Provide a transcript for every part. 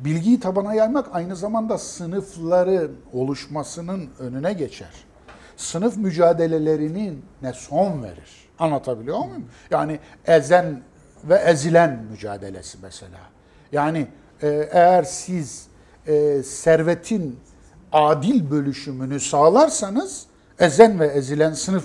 Bilgiyi tabana yaymak aynı zamanda sınıfların oluşmasının önüne geçer. Sınıf mücadelelerinin ne son verir. Anlatabiliyor muyum? Yani ezen ve ezilen mücadelesi mesela. Yani eğer siz servetin adil bölüşümünü sağlarsanız ezen ve ezilen sınıf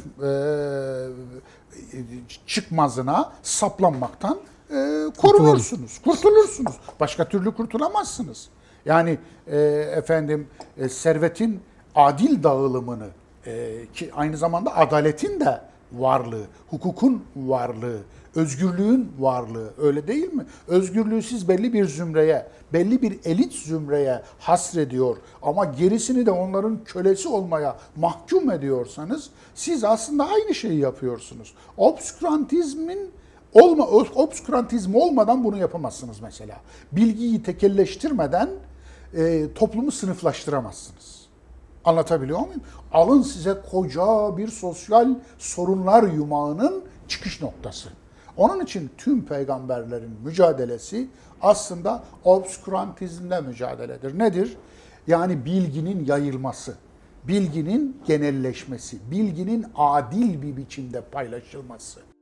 çıkmazına saplanmaktan korunursunuz, kurtulursunuz. Başka türlü kurtulamazsınız. Yani servetin adil dağılımını ki aynı zamanda adaletin de varlığı, hukukun varlığı, özgürlüğün varlığı öyle değil mi? Özgürlüğü siz belli bir zümreye, belli bir elit zümreye hasrediyor ama gerisini de onların kölesi olmaya mahkum ediyorsanız siz aslında aynı şeyi yapıyorsunuz. Obskurantizm olmadan bunu yapamazsınız mesela. Bilgiyi tekelleştirmeden toplumu sınıflaştıramazsınız. Anlatabiliyor muyum? Alın size koca bir sosyal sorunlar yumağının çıkış noktası. Onun için tüm peygamberlerin mücadelesi aslında obskurantizmle mücadeledir. Nedir? Yani bilginin yayılması, bilginin genelleşmesi, bilginin adil bir biçimde paylaşılması.